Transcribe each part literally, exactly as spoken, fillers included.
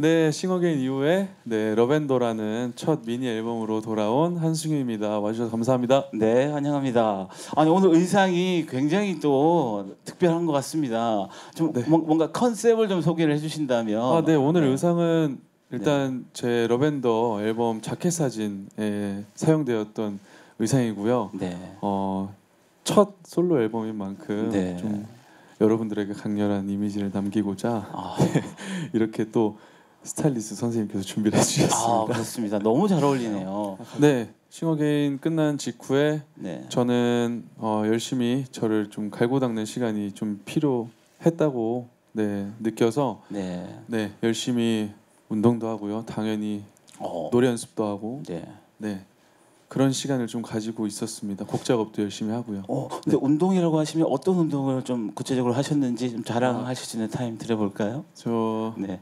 네, 싱어게인 이후에 네, 러벤더라는 첫 미니 앨범으로 돌아온 한승유입니다. 와주셔서 감사합니다. 네, 환영합니다. 아니 오늘 의상이 굉장히 또 특별한 것 같습니다. 좀 네. 뭔가 컨셉을 좀 소개를 해주신다면. 아, 네, 오늘 네. 의상은 일단 제 러벤더 앨범 자켓 사진에 사용되었던 의상이고요. 네. 어, 첫 솔로 앨범인 만큼 네. 좀 여러분들에게 강렬한 이미지를 남기고자 아, 이렇게 또 스타일리스트 선생님께서 준비를 해주셨습니다. 아, 그렇습니다. 너무 잘 어울리네요. 네, 싱어게인 끝난 직후에 네. 저는 어, 열심히 저를 좀 갈고 닦는 시간이 좀 필요했다고 네, 느껴서 네. 네, 열심히 운동도 하고요. 당연히 어. 노래 연습도 하고 네. 네, 그런 시간을 좀 가지고 있었습니다. 곡 작업도 열심히 하고요. 어, 근데 운동이라고 하시면 어떤 운동을 좀 구체적으로 하셨는지 좀 자랑하실 수 있는 타임 드려볼까요? 저 네.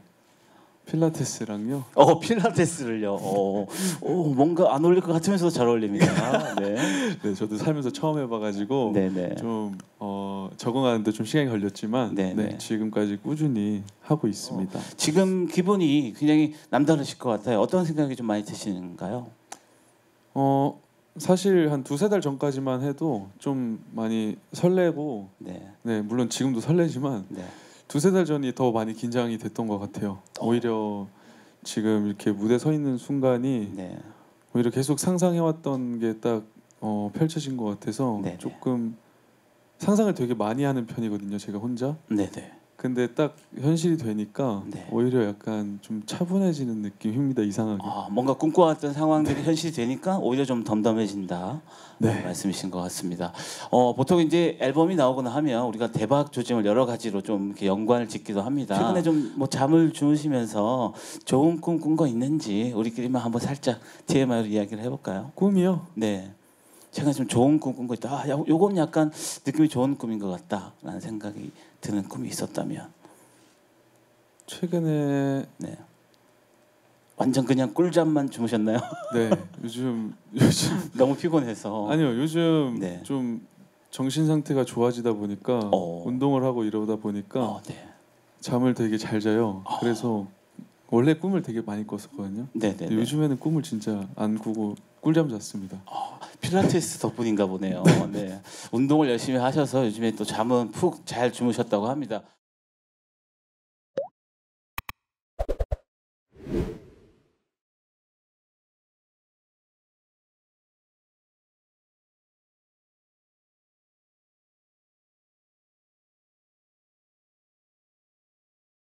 필라테스랑요. 어, 필라테스를요. 어, 어, 뭔가 안 어울릴 것 같으면서도 잘 어울립니다. 네. 네, 저도 살면서 처음 해봐가지고 네네. 좀 어, 적응하는데 좀 시간이 걸렸지만 네네. 네, 지금까지 꾸준히 하고 있습니다. 어, 지금 기분이 굉장히 남다르실 것 같아요. 어떤 생각이 좀 많이 드시는가요? 어, 사실 한 두세 달 전까지만 해도 좀 많이 설레고 네. 네, 물론 지금도 설레지만 네. 두세 달 전이 더 많이 긴장이 됐던 것 같아요. 오히려 지금 이렇게 무대 서 있는 순간이 네. 오히려 계속 상상해왔던 게 딱 어, 펼쳐진 것 같아서 네네. 조금 상상을 되게 많이 하는 편이거든요. 제가 혼자. 네네. 근데 딱 현실이 되니까 네. 오히려 약간 좀 차분해지는 느낌입니다. 이상하게. 아, 뭔가 꿈꿔왔던 상황들이 현실이 되니까 오히려 좀 덤덤해진다. 네. 네. 말씀이신 것 같습니다. 어, 보통 이제 앨범이 나오거나 하면 우리가 대박 조짐을 여러 가지로 좀 이렇게 연관을 짓기도 합니다. 최근에 좀 뭐 잠을 주무시면서 좋은 꿈 꾼 거 있는지 우리끼리만 한번 살짝 티엠아이로 이야기를 해볼까요? 꿈이요? 네. 제가 좀 좋은 꿈 꾼 거 있다. 아, 요- 요건 약간 느낌이 좋은 꿈인 것 같다라는 생각이 드는 꿈이 있었다면. 최근에 네. 완전 그냥 꿀잠만 주무셨나요? 네 요즘 요즘 너무 피곤해서. 아니요 요즘 네. 좀 정신 상태가 좋아지다 보니까 어. 운동을 하고 이러다 보니까 어, 네. 잠을 되게 잘 자요. 그래서 원래 꿈을 되게 많이 꿨었거든요. 네, 네. 근데 요즘에는 꿈을 진짜 안 꾸고 꿀잠 잤습니다. 아, 필라테스 덕분인가 보네요. 네. 운동을 열심히 하셔서 요즘에 또 잠은 푹 잘 주무셨다고 합니다.